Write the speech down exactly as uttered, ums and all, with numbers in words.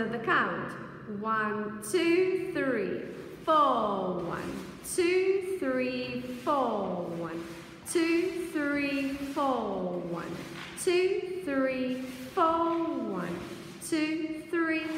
of the count. One, two, three, four, one, two, three, four, one, two, three, four, one, two, three, four, one, two, three,